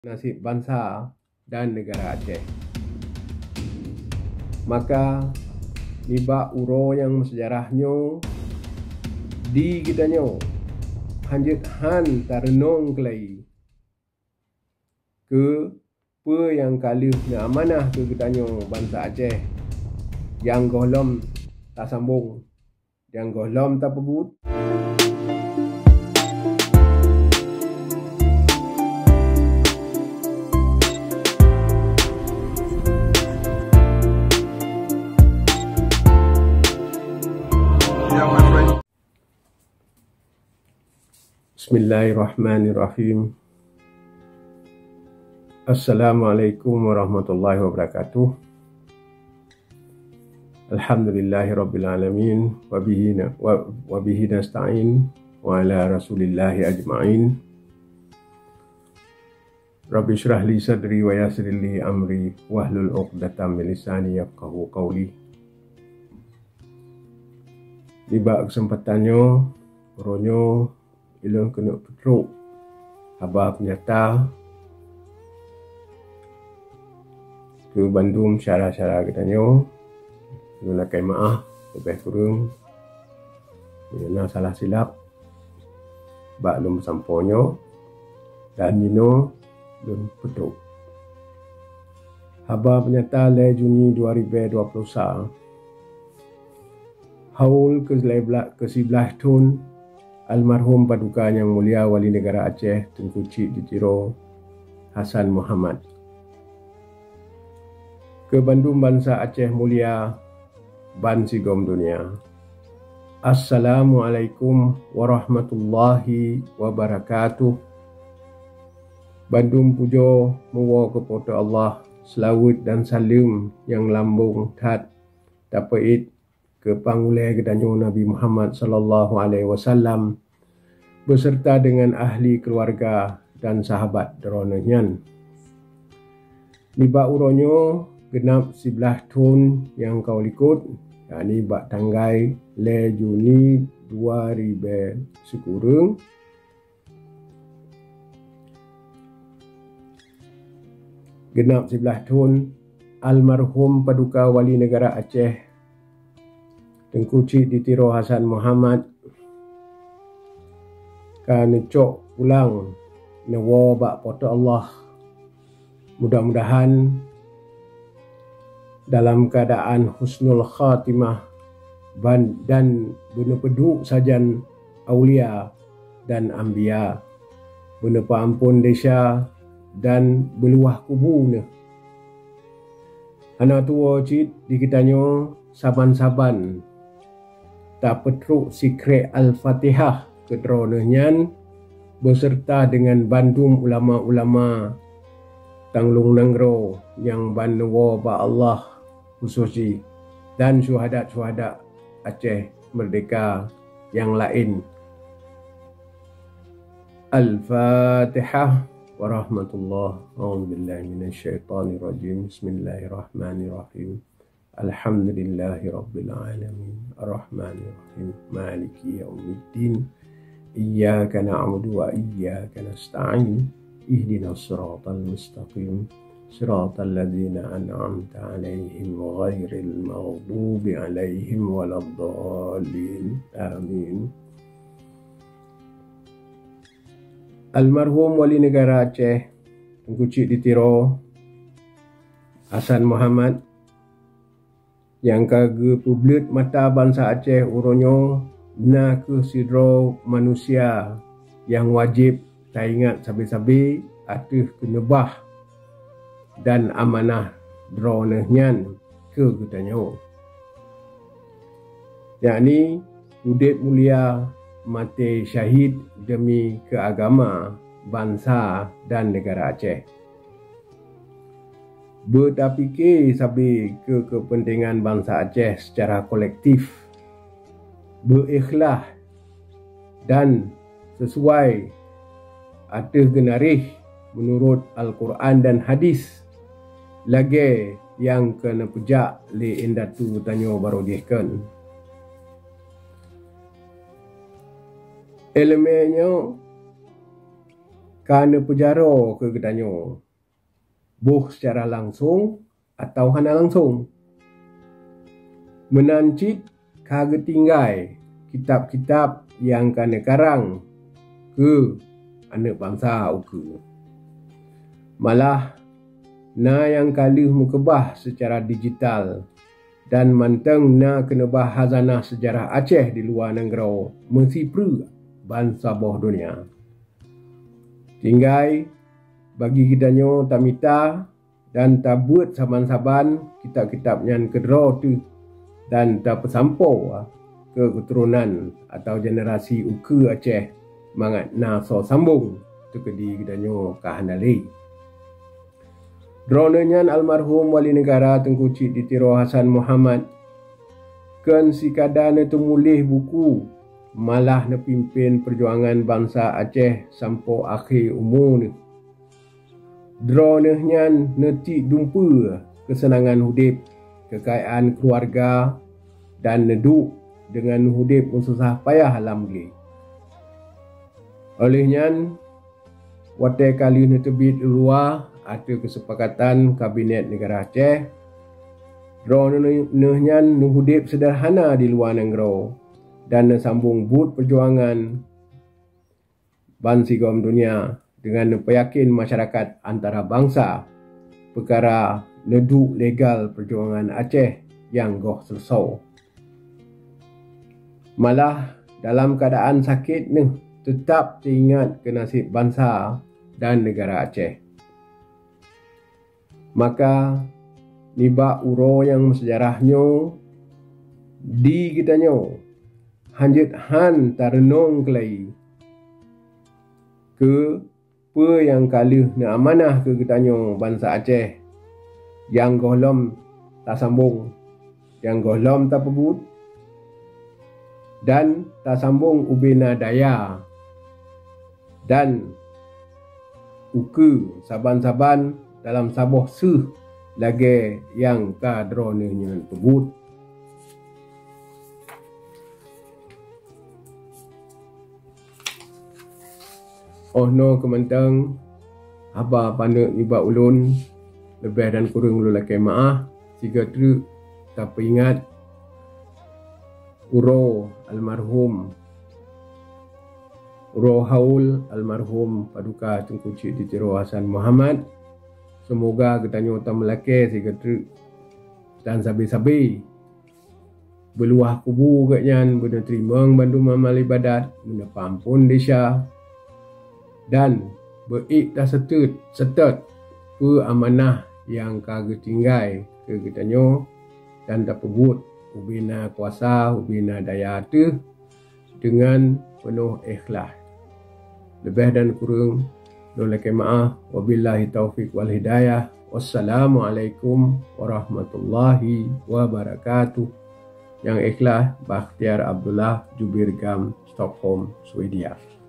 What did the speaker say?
nasib bangsa dan negara Aceh. Maka nibak uro yang sejarahnya di kitanya hanjit han tarenong kelai ke pe yang kalih na amanah ke kitanya bangsa Aceh yang golom tak sambung, yang golom tak pebut. Bismillahirrahmanirrahim. Assalamualaikum warahmatullahi wabarakatuh. Alhamdulillahirabbil alamin wa bihi nasta'in wa ala rasulillahi ajma'in. Rabbi shrah li sadri wa yassir li amri wahlul 'uqdatam min lisani yafqahu qawli. Tiba kesempatannya ronyo ilun kena petruk habab nyata ke Bandung syara-syara katanya gunakan maaf lebih kurang mengenal salah silap bak lum samponyo dan nino lum petruk habab nyata le Juni 2021 haul ke-11 tahun almarhum Paduka Yang Mulia Wali Negara Aceh Tengku Cik Ditiro Hassan Muhammad. Ke Bandung Bangsa Aceh Mulia Ban Sigom Dunia. Assalamualaikum warahmatullahi wabarakatuh. Bandung pujo muwa kepada Allah, selawat dan salim yang lambung tat tapait ke pangulai kedanyo Nabi Muhammad sallallahu alaihi wasallam beserta dengan ahli keluarga dan sahabat deronenyan. Niba uronyo genap 11 tahun yang kau likut, yakni bak tanggai le Juni 2000 sekurang. Genap 11 tahun almarhum Paduka Wali Negara Aceh Tengku Cik Ditiro Hassan Muhammad kan cok ulang nawa bak poto Allah. Mudah-mudahan dalam keadaan husnul khatimah dan guna peduk sajan aulia dan anbiya, guna paampun desa dan beluah kubur ne. Anak tua Cik dikitanyo saban-saban tak petruk sikret Al-Fatihah kedronenyan beserta dengan bandum ulama-ulama Tanglung Nangro yang banwa ba Allah khususi dan syuhada-syuhada Aceh Merdeka yang lain. Al-Fatihah warahmatullahi a'udzubillahi minasyaitonirrajim. Bismillahirrahmanirrahim. Alhamdulillahi rabbil alamin arrahmanirrahim maliki yaumiddin iyyaka na'budu wa iyyaka nasta'in ihdinas siratal mustaqim siratal ladzina an'amta 'alaihim ghairil maghdubi 'alaihim waladdallin amin. Almarhum Wali Negara Aceh Tengku Cik Ditiro Hassan Muhammad yang kage publik mata bangsa Aceh uronyo na ke sidro manusia yang wajib tak ingat sabi-sabi atuh kenyebah dan amanah dronehnya ke getanyo, yakni udip mulia mati syahid demi keagama bangsa dan negara Aceh. Tak fikir sabi ke kepentingan bangsa Aceh secara kolektif, berikhlas dan sesuai atas genarih menurut Al-Quran dan hadis lagi yang kena pejak li indatu tanyo barodihkan. Elemennya Kerana pejaro ke gedanyo, buh secara langsung atau hana langsung. Menancit kaga tinggai kitab-kitab yang kena karang ke anak bangsa uke. Malah na yang kalih mukebah secara digital dan manteng na kena bah hazanah sejarah Aceh di luar negara mesti pru bangsa boh dunia. Tinggai bagi kitanyo tamita dan tabut saban-saban kitab-kitab yang kedro tu dan tak pesampau ke keturunan atau generasi uke Aceh mangat na so sambung tu kedi kitanyo kahanali. Dronenyan almarhum wali negara Tengku Cik Ditiro Hassan Muhammad kan si kadane temulih buku malah na pimpin perjuangan bangsa Aceh sampai akhir umur ni. Dronenyan neti dumpa kesenangan hudip, kekayaan keluarga dan neduk dengan hudip susah payah alhamdulillah. Olehnya watai kali ni terbit luar ada kesepakatan Kabinet Negara Aceh. Dronenyan nuhudip sederhana di luar negara dan sambung but perjuangan bansigom dunia dengan peyakin masyarakat antara bangsa perkara neduk legal perjuangan Aceh yang goh selesai. Malah dalam keadaan sakit ni tetap teringat ke nasib bangsa dan negara Aceh. Maka niba uro yang sejarahnya di kitanyo hanjit han tarenong kelai ke pe yang kalih na amanah ke kitanyo bangsa Aceh yang golom tak sambung, yang golom tak pebut dan tak sambung ubina daya dan uke saban-saban dalam saboh seuh lagi yang kadronenya pebut. Oh no kementang haba panduk niba ulun lebih dan kurang ulun laki maaf siga truk tak ingat uro almarhum Uro haul almarhum Paduka Tengku Cik Ditiro Hassan Muhammad. Semoga ketanyo tam melake siga truk dan sabi-sabi beluah kubu katnyan benda terimang bandu amal ibadat benda pampun desya dan beik dah setet pe amanah yang kaga tinggai ke ketanyo dan tak pebut ubina kuasa ubina daya tu dengan penuh ikhlas. Lebih dan kurang Nolake maaf. Wabillahi taufiq wal hidayah. Wassalamualaikum warahmatullahi wabarakatuh. Yang ikhlas Bakhtiar Abdullah Jubir Gam, Stockholm, Swedia.